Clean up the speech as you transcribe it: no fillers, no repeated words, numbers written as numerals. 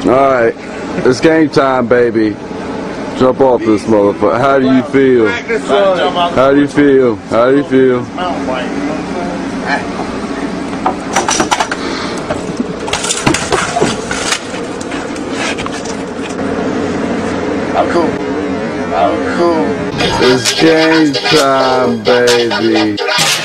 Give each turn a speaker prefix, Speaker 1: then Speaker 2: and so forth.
Speaker 1: Alright, it's game time, baby. Jump off this motherfucker. How do you feel? How do you feel? How do you feel?
Speaker 2: I'm cool. I'm cool.
Speaker 1: It's game time, baby.